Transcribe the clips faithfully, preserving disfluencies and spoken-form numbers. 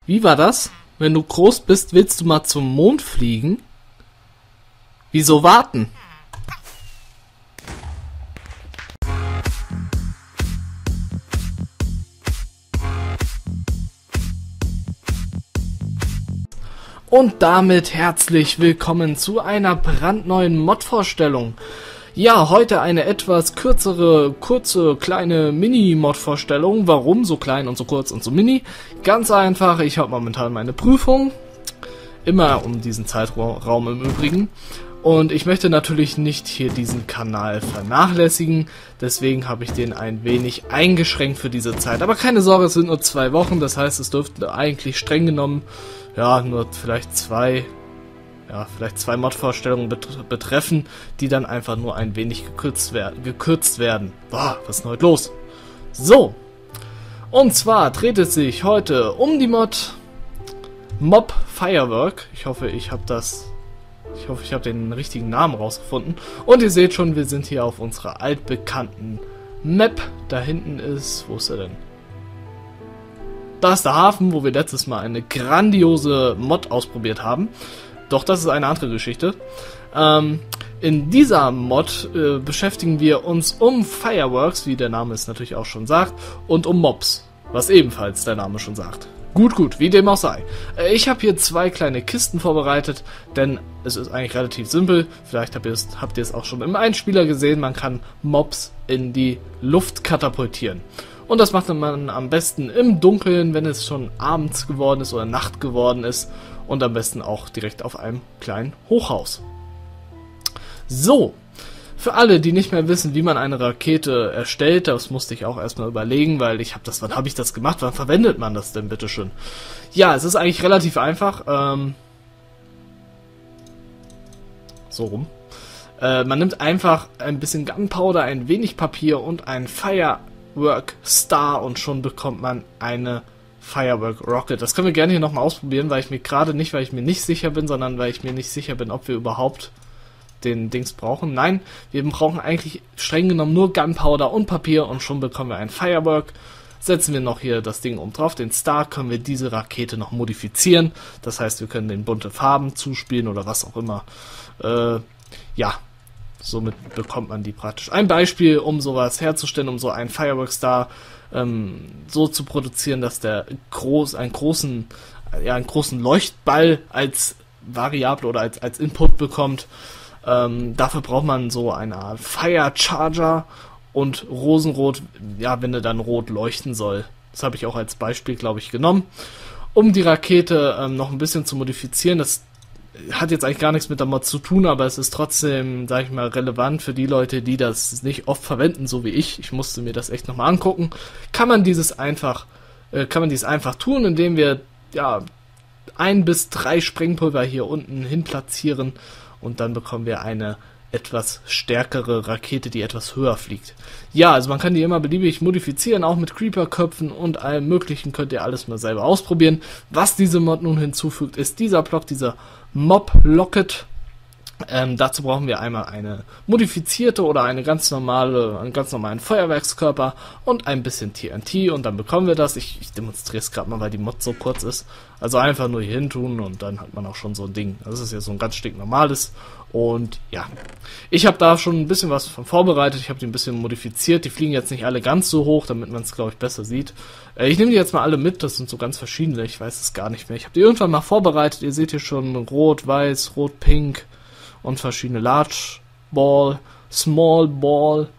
Wie war das? Wenn du groß bist, willst du mal zum Mond fliegen? Wieso warten? Und damit herzlich willkommen zu einer brandneuen Mod-Vorstellung. Ja, heute eine etwas kürzere, kurze, kleine Mini-Mod-Vorstellung. Warum so klein und so kurz und so mini? Ganz einfach, ich habe momentan meine Prüfung. Immer um diesen Zeitraum im Übrigen. Und ich möchte natürlich nicht hier diesen Kanal vernachlässigen. Deswegen habe ich den ein wenig eingeschränkt für diese Zeit. Aber keine Sorge, es sind nur zwei Wochen. Das heißt, es dürften eigentlich streng genommen, ja, nur vielleicht zwei... ja, vielleicht zwei Mod-Vorstellungen bet betreffen, die dann einfach nur ein wenig gekürzt, wer gekürzt werden. Boah, was ist denn heute los? So, und zwar dreht es sich heute um die Mod Mob Firework. Ich hoffe, ich habe das, ich hoffe, ich habe den richtigen Namen rausgefunden. Und ihr seht schon, wir sind hier auf unserer altbekannten Map. Da hinten ist, wo ist er denn? Da ist der Hafen, wo wir letztes Mal eine grandiose Mod ausprobiert haben. Doch das ist eine andere Geschichte. Ähm, in dieser Mod äh, beschäftigen wir uns um Fireworks, wie der Name es natürlich auch schon sagt, und um Mobs, was ebenfalls der Name schon sagt. Gut, gut, wie dem auch sei. Äh, ich habe hier zwei kleine Kisten vorbereitet, denn es ist eigentlich relativ simpel. Vielleicht habt ihr es, habt ihr es auch schon im Einspieler gesehen, man kann Mobs in die Luft katapultieren. Und das macht man am besten im Dunkeln, wenn es schon abends geworden ist oder Nacht geworden ist. Und am besten auch direkt auf einem kleinen Hochhaus. So, für alle, die nicht mehr wissen, wie man eine Rakete erstellt, das musste ich auch erstmal überlegen, weil ich habe das, wann habe ich das gemacht? Wann verwendet man das denn, bitteschön? Ja, es ist eigentlich relativ einfach. Ähm, so rum. Äh, man nimmt einfach ein bisschen Gunpowder, ein wenig Papier und ein Firework Star und schon bekommt man eine Firework Rocket. Das können wir gerne hier nochmal ausprobieren, weil ich mir gerade nicht, weil ich mir nicht sicher bin, sondern weil ich mir nicht sicher bin, ob wir überhaupt den Dings brauchen. Nein, wir brauchen eigentlich streng genommen nur Gunpowder und Papier und schon bekommen wir ein Firework. Setzen wir noch hier das Ding oben drauf, den Star, können wir diese Rakete noch modifizieren. Das heißt, wir können den bunte Farben zuspielen oder was auch immer. Äh, ja, somit bekommt man die praktisch. Ein Beispiel, um sowas herzustellen, um so einen Firework Star ähm, so zu produzieren, dass der groß, einen großen, ja, einen großen Leuchtball als Variable oder als, als Input bekommt. Ähm, dafür braucht man so eine Art Fire Charger und Rosenrot, ja, wenn er dann rot leuchten soll. Das habe ich auch als Beispiel, glaube ich, genommen. Um die Rakete ähm, noch ein bisschen zu modifizieren, das hat jetzt eigentlich gar nichts mit der Mod zu tun, aber es ist trotzdem, sag ich mal, relevant für die Leute, die das nicht oft verwenden, so wie ich. Ich musste mir das echt nochmal angucken. Kann man dieses einfach, äh, kann man dies einfach tun, indem wir, ja, ein bis drei Sprengpulver hier unten hin platzieren und dann bekommen wir eine etwas stärkere Rakete, die etwas höher fliegt. Ja, also man kann die immer beliebig modifizieren, auch mit Creeper-Köpfen und allem möglichen könnt ihr alles mal selber ausprobieren. Was diese Mod nun hinzufügt, ist dieser Block, dieser Mob Locket. Ähm, dazu brauchen wir einmal eine modifizierte oder eine ganz normale, einen ganz normalen Feuerwerkskörper und ein bisschen T N T und dann bekommen wir das. Ich, ich demonstriere es gerade mal, weil die Mod so kurz ist. Also einfach nur hier hin tun und dann hat man auch schon so ein Ding. Das ist ja so ein ganz stinknormales. Und ja, ich habe da schon ein bisschen was von vorbereitet. Ich habe die ein bisschen modifiziert. Die fliegen jetzt nicht alle ganz so hoch, damit man es, glaube ich, besser sieht. Äh, ich nehme die jetzt mal alle mit. Das sind so ganz verschiedene. Ich weiß es gar nicht mehr. Ich habe die irgendwann mal vorbereitet. Ihr seht hier schon rot, weiß, rot, pink und verschiedene Large Ball, Small Ball,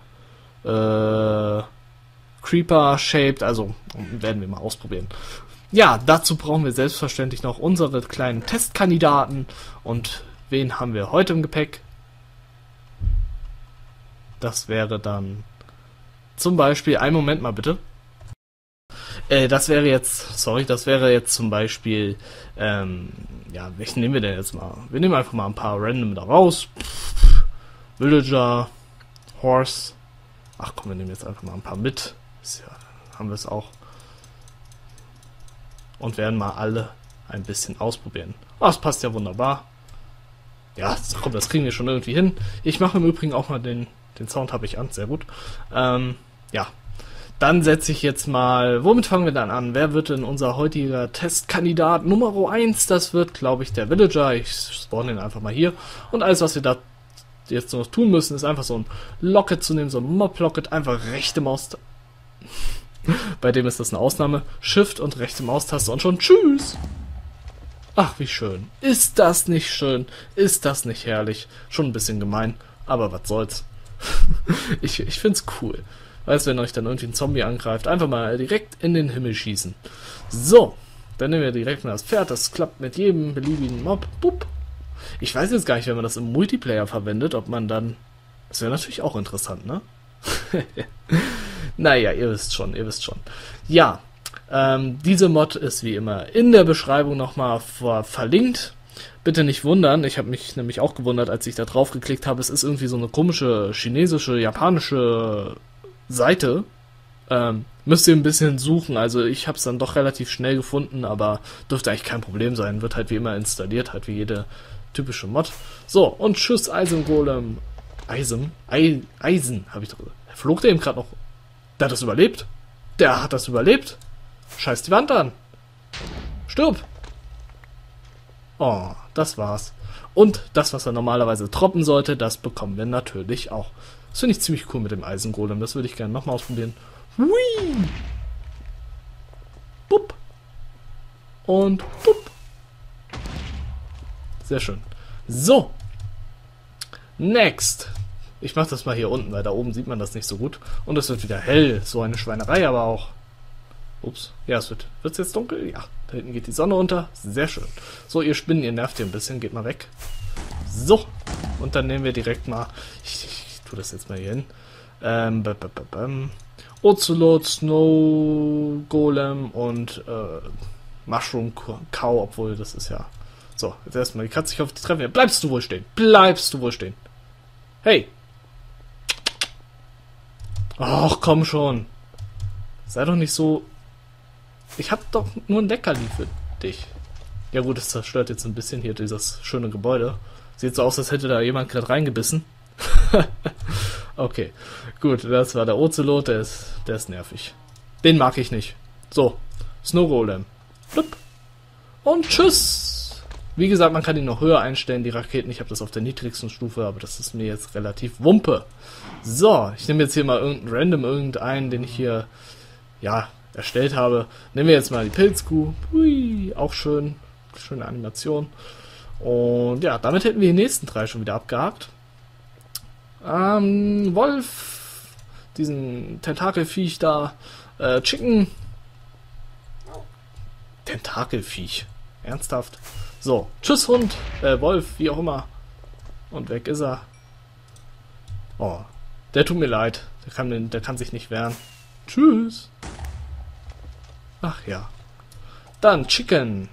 äh, Creeper Shaped. Also werden wir mal ausprobieren. Ja, dazu brauchen wir selbstverständlich noch unsere kleinen Testkandidaten. Und wen haben wir heute im Gepäck? Das wäre dann zum Beispiel, einen Moment mal bitte. Äh, das wäre jetzt, sorry, das wäre jetzt zum Beispiel, ähm, ja, welchen nehmen wir denn jetzt mal? Wir nehmen einfach mal ein paar random da raus. Villager, Horse. Ach komm, wir nehmen jetzt einfach mal ein paar mit. Ja, haben wir es auch. Und werden mal alle ein bisschen ausprobieren. Oh, das passt ja wunderbar. Ja, komm, das kriegen wir schon irgendwie hin. Ich mache im Übrigen auch mal den, den Sound habe ich an, sehr gut. Ähm, ja, dann setze ich jetzt mal... Womit fangen wir dann an? Wer wird denn unser heutiger Testkandidat Nummer eins? Das wird, glaube ich, der Villager. Ich spawn den einfach mal hier. Und alles, was wir da jetzt noch tun müssen, ist einfach so ein Locket zu nehmen, so ein Mob-Locket, einfach rechte Maus... Bei dem ist das eine Ausnahme. Shift und rechte Maustaste und schon tschüss! Ach, wie schön. Ist das nicht schön? Ist das nicht herrlich? Schon ein bisschen gemein, aber was soll's. ich ich find's cool. Weißt du, wenn euch dann irgendwie ein Zombie angreift, einfach mal direkt in den Himmel schießen. So, dann nehmen wir direkt mal das Pferd. Das klappt mit jedem beliebigen Mob. Bup. Ich weiß jetzt gar nicht, wenn man das im Multiplayer verwendet, ob man dann... Das wäre natürlich auch interessant, ne? Naja, ihr wisst schon, ihr wisst schon. Ja, ähm, diese Mod ist wie immer in der Beschreibung nochmal ver verlinkt. Bitte nicht wundern, ich habe mich nämlich auch gewundert, als ich da drauf geklickt habe. Es ist irgendwie so eine komische chinesische, japanische Seite. Ähm, müsst ihr ein bisschen suchen, also ich habe es dann doch relativ schnell gefunden, aber dürfte eigentlich kein Problem sein. Wird halt wie immer installiert, halt wie jede typische Mod. So, und tschüss Eisengolem. Eisen? Ei Eisen, habe ich drüber. Flog der eben gerade noch... Der hat das überlebt. Der hat das überlebt. Scheiß die Wand an. Stirb. Oh, das war's. Und das, was er normalerweise droppen sollte, das bekommen wir natürlich auch. Das finde ich ziemlich cool mit dem Eisengolem. Das würde ich gerne nochmal ausprobieren. Hui. Bup. Und bup. Sehr schön. So. Next. Ich mache das mal hier unten, weil da oben sieht man das nicht so gut. Und es wird wieder hell. So eine Schweinerei aber auch. Ups. Ja, es wird wird's jetzt dunkel? Ja. Da hinten geht die Sonne unter. Sehr schön. So, ihr Spinnen, ihr nervt hier ein bisschen. Geht mal weg. So. Und dann nehmen wir direkt mal... Ich, ich, ich tue das jetzt mal hier hin. Ähm, b -b -b -b Ocelot, Snow Golem und äh, Mushroom Cow, obwohl das ist ja... So, jetzt erstmal die Katze sich auf die Treppe. Bleibst du wohl stehen. Bleibst du wohl stehen. Hey. Ach, komm schon. Sei doch nicht so... Ich hab doch nur ein Leckerli für dich. Ja gut, es zerstört jetzt ein bisschen hier dieses schöne Gebäude. Sieht so aus, als hätte da jemand gerade reingebissen. Okay, gut, das war der Ocelot, der ist, der ist nervig. Den mag ich nicht. So, Snow Golem. Blub. Und tschüss. Wie gesagt, man kann ihn noch höher einstellen, die Raketen. Ich habe das auf der niedrigsten Stufe, aber das ist mir jetzt relativ Wumpe. So, ich nehme jetzt hier mal irgendeinen random irgendeinen, den ich hier, ja, erstellt habe. Nehmen wir jetzt mal die Pilzkuh. Hui, auch schön. Schöne Animation. Und ja, damit hätten wir die nächsten drei schon wieder abgehakt. Ähm, Wolf. Diesen Tentakelviech da. Äh, Chicken. Tentakelviech. Ernsthaft? So, tschüss Hund, äh, Wolf, wie auch immer. Und weg ist er. Oh, der tut mir leid. Der kann, der kann sich nicht wehren. Tschüss. Ach ja. Dann Chicken.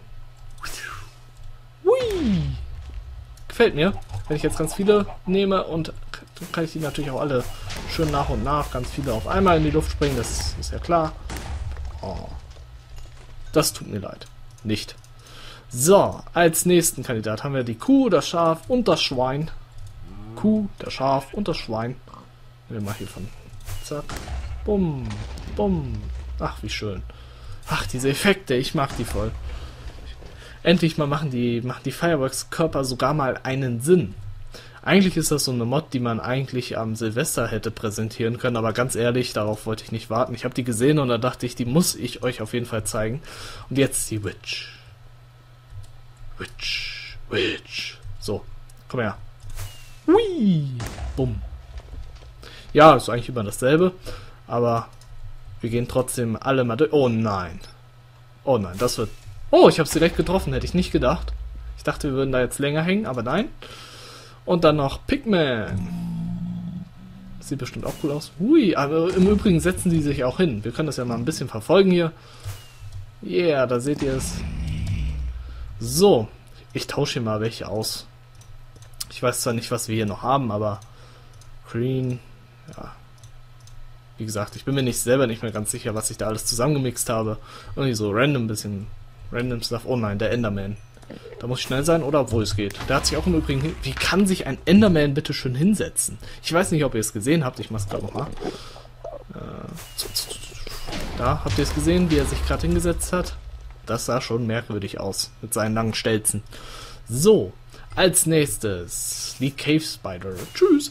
Hui. Gefällt mir. Wenn ich jetzt ganz viele nehme und dann kann ich die natürlich auch alle schön nach und nach, ganz viele auf einmal in die Luft springen. Das ist ja klar. Oh. Das tut mir leid. Nicht. So, als nächsten Kandidat haben wir die Kuh, das Schaf und das Schwein. Kuh, das Schaf und das Schwein. Nehmen wir mal hier von. Zack. Bumm. Bumm. Ach, wie schön. Ach, diese Effekte, ich mag die voll. Endlich mal machen die, machen die Fireworks-Körper sogar mal einen Sinn. Eigentlich ist das so eine Mod, die man eigentlich am Silvester hätte präsentieren können, aber ganz ehrlich, darauf wollte ich nicht warten. Ich habe die gesehen und da dachte ich, die muss ich euch auf jeden Fall zeigen. Und jetzt die Witch. Witch, Witch. So, komm her. Hui, bumm. Ja, ist eigentlich immer dasselbe, aber wir gehen trotzdem alle mal durch. Oh nein. Oh nein, das wird... Oh, ich habe es direkt getroffen, hätte ich nicht gedacht. Ich dachte, wir würden da jetzt länger hängen, aber nein. Und dann noch Pigman. Sieht bestimmt auch cool aus. Hui, aber im Übrigen setzen die sich auch hin. Wir können das ja mal ein bisschen verfolgen hier. Yeah, da seht ihr es. So, ich tausche hier mal welche aus. Ich weiß zwar nicht, was wir hier noch haben, aber Green, ja. Wie gesagt, ich bin mir nicht selber nicht mehr ganz sicher, was ich da alles zusammengemixt habe. Irgendwie so random, bisschen random Stuff. Oh nein, der Enderman. Da muss ich schnell sein, oder obwohl es geht. Der hat sich auch im Übrigen hin... Wie kann sich ein Enderman bitte schön hinsetzen? Ich weiß nicht, ob ihr es gesehen habt. Ich mach's gerade nochmal. Äh, Da, habt ihr es gesehen, wie er sich gerade hingesetzt hat? Das sah schon merkwürdig aus, mit seinen langen Stelzen. So, als nächstes die Cave Spider. Tschüss.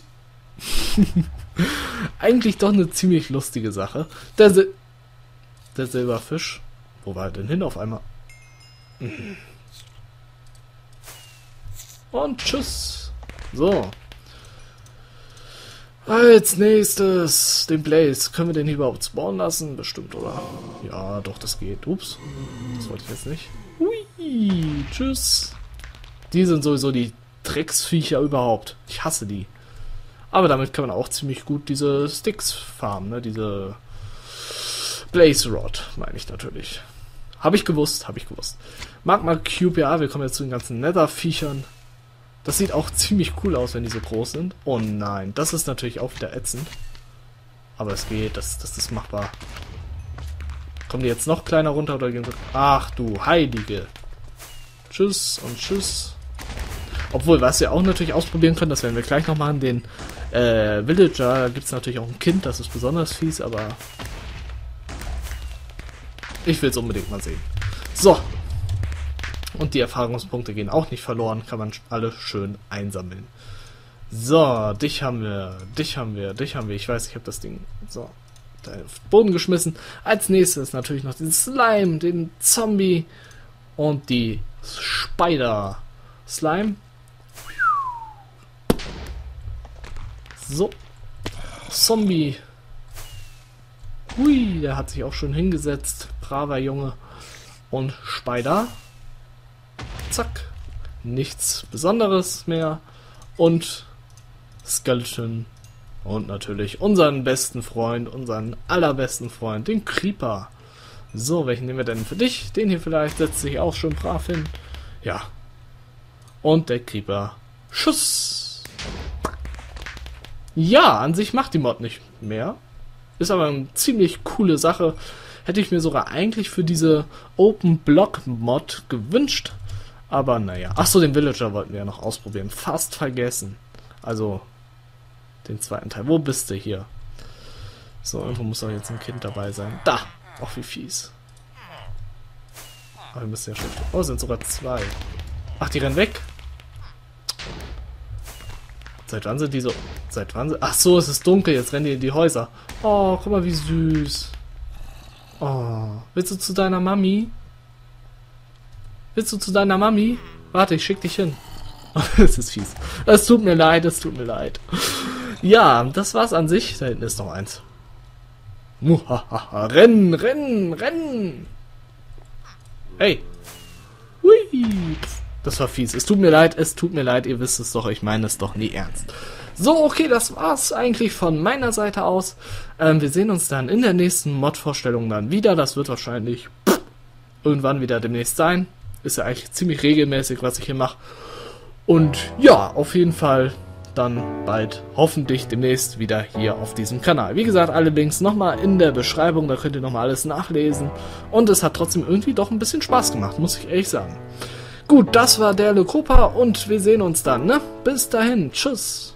Eigentlich doch eine ziemlich lustige Sache. Der, Sil der Silberfisch. Wo war er denn hin auf einmal? Und tschüss. So. Als nächstes den Blaze. Können wir den hier überhaupt spawnen lassen? Bestimmt, oder? Ja, doch, das geht. Ups. Das wollte ich jetzt nicht. Hui. Tschüss. Die sind sowieso die Drecksviecher überhaupt. Ich hasse die. Aber damit kann man auch ziemlich gut diese Sticks farmen, ne? Diese Blaze Rod, meine ich natürlich. Habe ich gewusst, habe ich gewusst. Magma Cube, ja, wir kommen jetzt zu den ganzen Nether-Viechern. Das sieht auch ziemlich cool aus, wenn die so groß sind. Oh nein, das ist natürlich auch wieder ätzend. Aber es geht, das, das ist machbar. Kommen die jetzt noch kleiner runter oder gehen sie... Ach du Heilige. Tschüss und tschüss. Obwohl, was wir auch natürlich ausprobieren können, das werden wir gleich noch machen, den äh, Villager, da gibt es natürlich auch ein Kind, das ist besonders fies, aber ich will es unbedingt mal sehen. So. Und die Erfahrungspunkte gehen auch nicht verloren, kann man alle schön einsammeln. So, dich haben wir, dich haben wir, dich haben wir. Ich weiß, ich habe das Ding so da auf den Boden geschmissen. Als nächstes natürlich noch den Slime, den Zombie und die Spider. Slime. So. Zombie. Hui, der hat sich auch schon hingesetzt. Braver Junge. Und Spider. Zack. Nichts Besonderes mehr. Und Skeleton. Und natürlich unseren besten Freund, unseren allerbesten Freund, den Creeper. So, welchen nehmen wir denn für dich? Den hier vielleicht, setzt sich auch schon brav hin. Ja. Und der Creeper. Schuss. Ja, an sich macht die Mod nicht mehr. Ist aber eine ziemlich coole Sache. Hätte ich mir sogar eigentlich für diese Open Block Mod gewünscht. Aber naja. Achso, den Villager wollten wir ja noch ausprobieren. Fast vergessen. Also den zweiten Teil. Wo bist du hier? So, irgendwo muss doch jetzt ein Kind dabei sein. Da! Ach, wie fies. Aber wir müssen ja schon... Oh, sind sogar zwei. Ach, die rennen weg. Seit wann sind die so... Seit wann sind... Ach so, es ist dunkel. Jetzt rennen die in die Häuser. Oh, guck mal, wie süß. Oh, willst du zu deiner Mami? Willst du zu deiner Mami? Warte, ich schick dich hin. Das ist fies. Es tut mir leid, es tut mir leid. Ja, das war's an sich. Da hinten ist noch eins. Muhahaha. Rennen, rennen, rennen. Hey. Hui. Das war fies. Es tut mir leid, es tut mir leid. Ihr wisst es doch, ich meine es doch nie ernst. So, okay, das war's eigentlich von meiner Seite aus. Ähm, wir sehen uns dann in der nächsten Mod-Vorstellung dann wieder. Das wird wahrscheinlich pff, irgendwann wieder demnächst sein. Ist ja eigentlich ziemlich regelmäßig, was ich hier mache. Und ja, auf jeden Fall dann bald hoffentlich demnächst wieder hier auf diesem Kanal. Wie gesagt, alle Links nochmal in der Beschreibung, da könnt ihr nochmal alles nachlesen. Und es hat trotzdem irgendwie doch ein bisschen Spaß gemacht, muss ich ehrlich sagen. Gut, das war der Lekopa und wir sehen uns dann, ne? Bis dahin, tschüss.